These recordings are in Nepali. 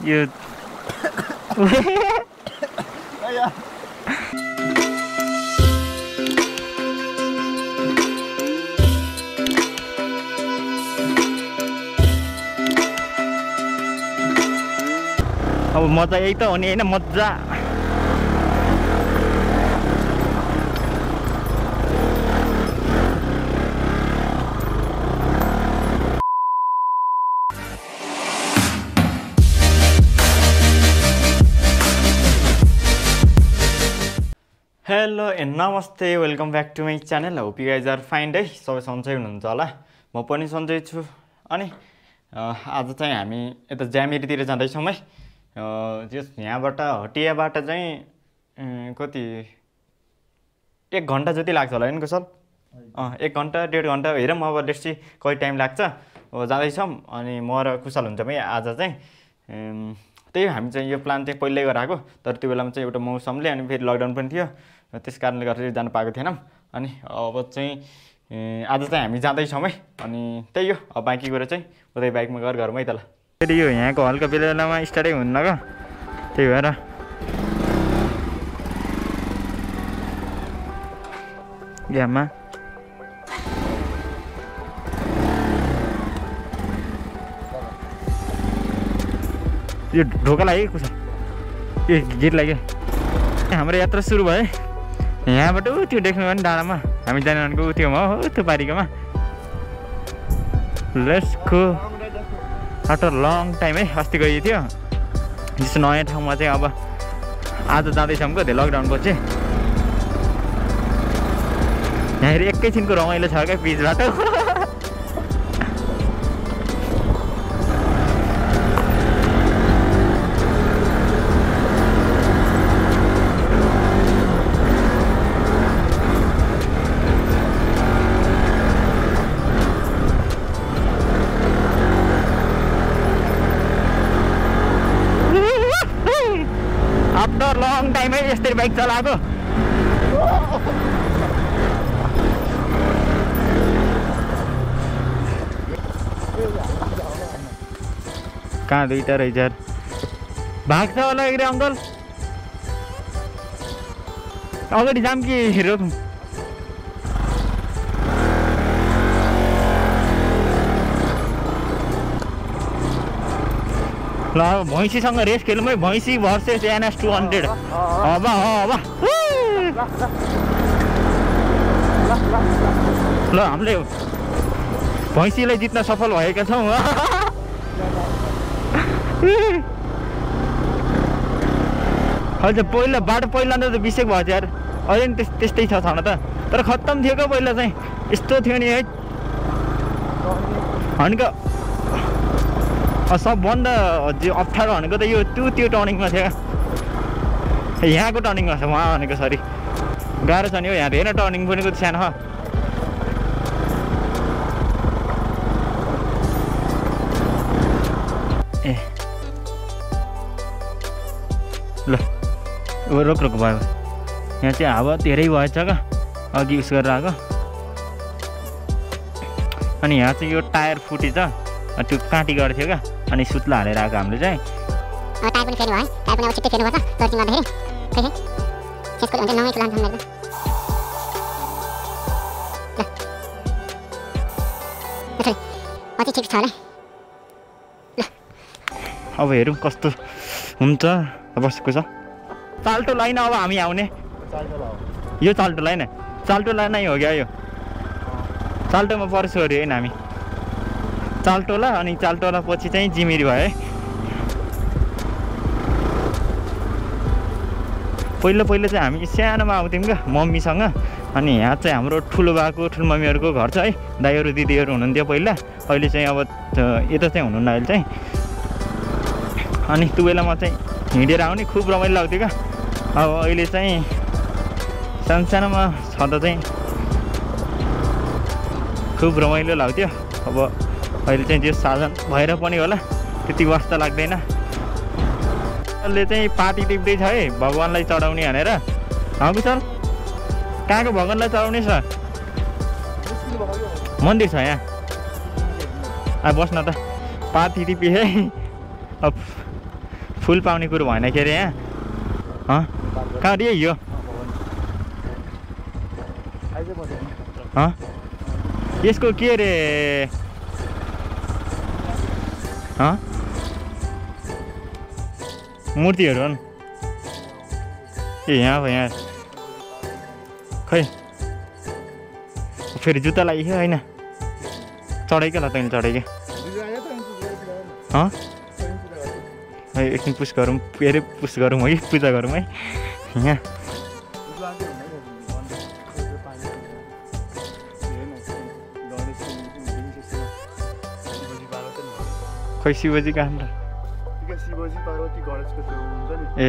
यो अब मजा यही त हो नि हैन मजा हेलो एन्ड नमस्ते welcome back to my channel hope you guys are fine है सबै सन्चै हुनुहुन्छ होला म पनि सन्चै छु अनि आज चाहिँ हामी यता ज्यामिरीतिर जाँदैछौँ है यहाँबाट हटियाबाट चाहिँ कति 1 घन्टा जति लाग्छ होला नि कुशल 1 घन्टा 1.5 घन्टा हेरौँ अब लेट्स कति टाइम लाग्छ जाँदैछौँ अनि म र कुशल हुन्छ भाइ आज चाहिँ त्यही हामी चाहिँ यो प्लान चाहिँ पहिल्यै गराएको तर त्यो बेलामा चाहिँ एउटा मौसमले अनि फेरि लकडाउन पनि थियो त्यस कारणले गर्दा जान पाएको थिएनौँ अनि अब चाहिँ आज चाहिँ हामी जाँदैछौँ है अनि त्यही हो अब बाँकी कुरा चाहिँ उतै बाइकमा गएर घरमै त ल फेरि यो यहाँको हल्का बेलामा स्टार्टै हुन्न क्या त्यही भएर ग्याममा यो ढोका लाग्यो कुछ ए गेट लाग्यो हाम्रो यात्रा सुरु भयो यहाँबाट त्यो देख्नु भने डाँडामा हामी जाने भनेको त्योमा हो त्यो बारीकोमा let's go after long time है अस्ति गएको थियो जस्तो नयाँ ठाउँमा चाहिँ अब आज जाँदैछौँ क्या त्यो लकडाउन पछि यहाँनिर एकैछिनको रमाइलो छ क्या बिचबाट आफ्टर लङ टाइम है यसरी बाइक चलाएको कहाँ दुईटा रहेछ भाग्छ होला कि अङ्कल अगाडि जाम कि रोक्नु ल भैँसीसँग रेस खेलौँ है भैँसी भर्सेस NS 200 अब ल हामीले भैँसीलाई जित्न सफल भएका छौँ हजुर पहिला बाटो पहिला त बिसेक भयो यार अझै नि त्यस्तै छ छन त तर खत्तम थियो क्या पहिला चाहिँ यस्तो थियो नि है भनेको सबभन्दा अप्ठ्यारो भनेको त यो त्यो टर्निङमा थियो क्या यहाँको टर्निङमा छ उहाँ भनेको सरी गाह्रो छ नि हो यहाँ धेरै टर्निङ पनि सानो ए ल रोक भयो यहाँ चाहिँ हावा धेरै भएछ क्या अघि युज गरेर आएको अनि यहाँ चाहिँ यो टायर फुटेछ त्यो काँटी गरेको थियो क्या अनि सुत्ला हालेर आएको हामीले चाहिँ टायर पनि फेर्नु भयो टायर पनि अब छिट्टै फेर्नुपर्छ सर्चिङ गर्दाखेरि खै त्यसको हुन्छ नङै लान्छौँ मेरो ल अझै ठिक छ होला ल अब हेरौँ कस्तो हुन्छ बसेको छ चाल्टो लाइन अब हामी आउने यो चाल्टो लाइन नै हो क्या यो चाल्टोमा पर्छु अरे होइन हामी चाल्टोला अनि चाल्टोला पछि चाहिँ जिमिरी भयो है पहिला चाहिँ हामी सानोमा आउँथ्यौँ क्या मम्मीसँग अनि यहाँ चाहिँ हाम्रो ठुलो बाको ठुलो मम्मीहरूको घर छ है दाइहरू दिदीहरू हुनुहुन्थ्यो पहिला अहिले चाहिँ अब यता चाहिँ हुनुहुन्न अहिले चाहिँ अनि त्यो बेलामा चाहिँ हिँडेर आउने खुब रमाइलो लाग्थ्यो क्या अब अहिले चाहिँ सानोमा छँदा चाहिँ खुब रमाइलो लाग्थ्यो अब अहिले चाहिँ त्यो साधन भएर पनि होला त्यति वास्ता लाग्दैन ले चाहिँ पाटी टिप्दै छ है भगवानलाई चढाउने भनेर कुशल कहाँको भगवानलाई चढाउने छ मन्दिर छ यहाँ बस्न त पाटी टिपी है अब फुल पाउने कुरो भएन के अरे यहाँ कहाँ रे यो यसको के अरे मूर्तिहरू हुन् ए यहाँ भयो यहाँ खै फेरि जुत्ता लाग्यो होइन चढेकै ल तैँले चढेकै एकछिन पुस गरौँ के अरे पुस गरौँ है पूजा गरौँ है यहाँ खै शिवजी कहाँ शिवजी पार्वती गणेशको त्यो हुन्छ नि ए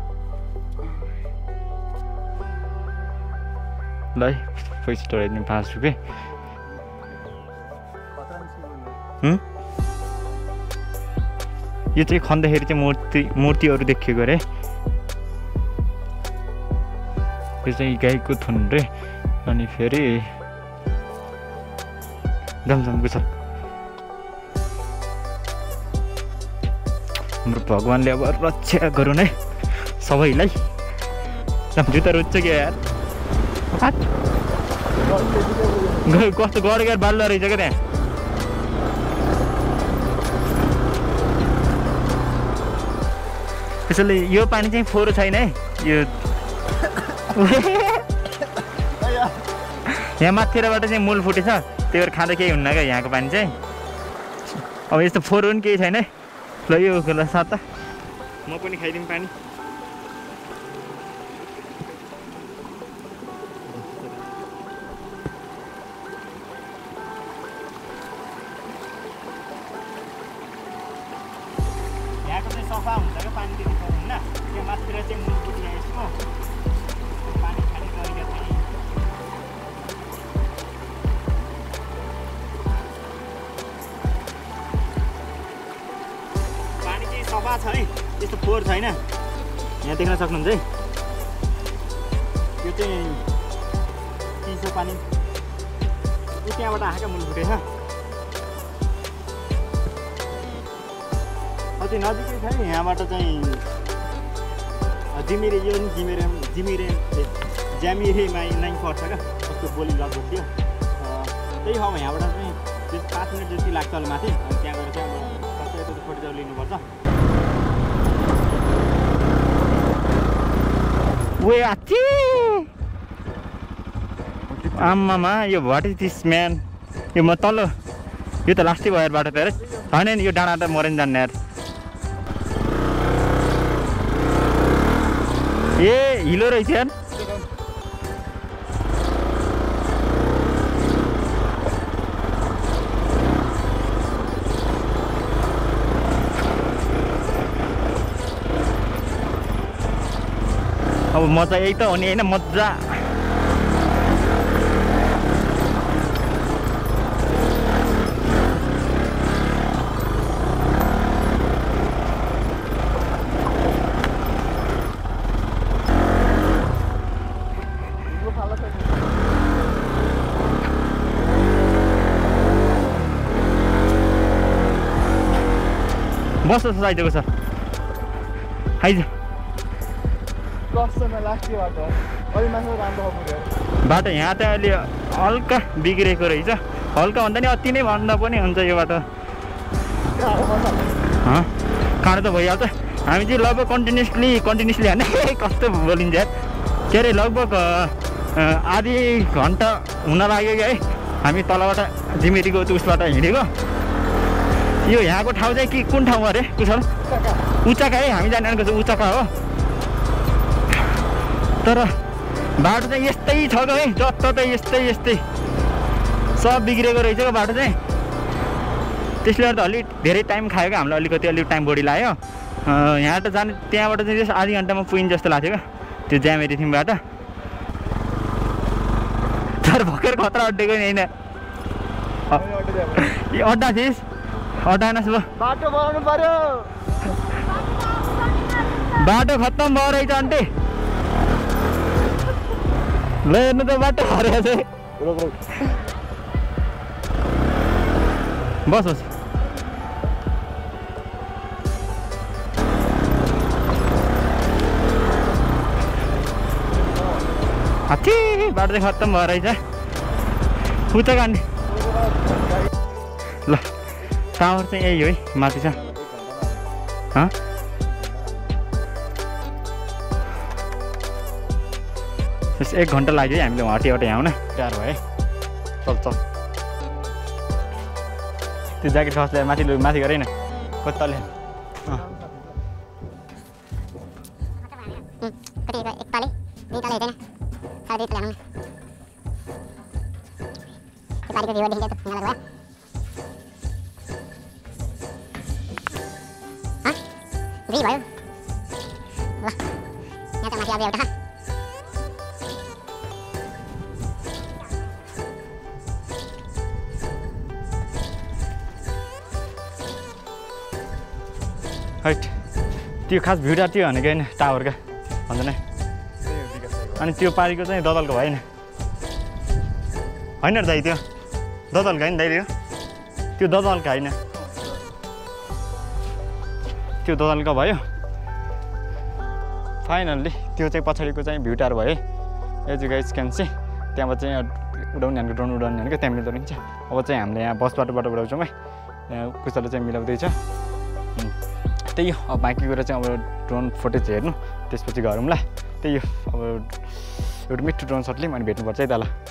ल है पैसा टोराइदिनु 5 रुपियाँ यो चाहिँ खन्दाखेरि चाहिँ मूर्तिहरू देखिएको अरे यो चाहिँ गाईको थुन रे अनि फेरि जमजमको छ हाम्रो भगवान्ले अब रक्षा गरून् है सबैलाई जुत्ता रुच्छ क्या यार कस्तो गडेर बाल्दो रहेछ क्या त्यहाँ त्यसैले यो पानी चाहिँ फोहोर छैन है यो यहाँ माथिबाट चाहिँ मूल फुटेछ त्यही भएर खाँदा केही हुन्न क्या यहाँको पानी चाहिँ अब यस्तो फोहोर पनि केही छैन है ल यो ल साता म पनि खाइदिउँ पानी यहाँको चाहिँ सफा हुन्छ क्या पानी दिनु पर्दैन त्यो माथितिर चाहिँ मूल फुटेर यसको पानी खाने तरिका चाहिँ सफा छ है त्यस्तो फोहोर छैन यहाँ देख्न सक्नुहुन्छ है यो चाहिँ चिसो पानी त्यहाँबाट आएका मूल फुटेछ अति नजिकै छ नि यहाँबाट चाहिँ जिमिरे यो ज्यामिरेमा नै पर्छ क्या कस्तो बोली लगभग थियो त्यही ठाउँमा यहाँबाट चाहिँ 5 मिनट जति लाग्छ होला माथि अनि त्यहाँ गएर चाहिँ अब कसैको फोटो लिनुपर्छ वे आची आम्मामा यो वाट इज दिस म्यान यो म तल यो त लास्टै भयो बाटो त अरे होइन नि यो डाँडा त मरेन जान्ने यार ए हिलो रहेछ यार अब मजा यही त हो नि होइन मजा बस आइदिएको छ आइज बाटो यहाँ त अहिले हल्का बिग्रेको रहेछ हल्का भन्दा नि अति नै भन्दा पनि हुन्छ यो बाटो काँडो त भइहाल्छ हामी चाहिँ लगभग कन्टिन्युसली होइन कस्तो बोलिन्छ के अरे लगभग आधी घन्टा हुन लाग्यो कि है हामी तलबाट जिमेरीको उसबाट हिँडेको यो यहाँको ठाउँ चाहिँ के कुन ठाउँ अरे कुशल उचाका है हामी जानेको चाहिँ उचाका हो तर बाटो चाहिँ यस्तै छ क्या है जताततै यस्तै सब बिग्रेको रहेछ क्या बाटो चाहिँ त्यसले गर्दा अलिक धेरै टाइम खायो क्या हामीलाई अलिक टाइम बढी लाग्यो यहाँ त जाने त्यहाँबाट चाहिँ जस्तो आधी घन्टामा पुगिन्छ जस्तो लाग्थ्यो क्या त्यो ज्यामेरी थिमबाट तर भर्खर खतरा अड्डेको नि होइन अड्डा थिइस् अड्डा नस बाटो बनाउनु पर्यो बाटो खत्तम भयो रहेछ अन्टे ल हेर्नु त बाटो हरेको चाहिँ बस हात्ती बाटो चाहिँ खत्तम भयो रहेछ उता गाड्ने ल टावर चाहिँ यही हो है माथि छ 1 घन्टा लाग्यो है हामीले हटिबाट यहाँ आउन तयार भयो है चल त्यो ज्याकेट खस्दै माथि माथि गरेन कताले हैट त्यो खास भिउटा त्यो भनेको होइन टावरका भन्छ नै अनि त्यो पारिको चाहिँ ददलको भएन होइन र दाइ त्यो ददलको होइन दाइ त्यो ददलको होइन त्यो ददलको भयो फाइनल्ली त्यो चाहिँ पछाडिको चाहिँ भ्यू टावर भयो as you guys can see त्यहाँबाट चाहिँ उडाउने भनेको ड्रोन उडाउने भनेको त्यहाँ मिल्दो अब चाहिँ हामीले यहाँ बस बाटोबाट उडाउँछौँ है यहाँ कुशलले चाहिँ मिलाउँदैछ त्यही हो अब बाँकी कुरा चाहिँ अब ड्रोन फुटेज हेर्नु त्यसपछि गरौँला त्यही हो अब एउटा मिठो ड्रोन सटले मैले भेट्नुपर्छ है त ल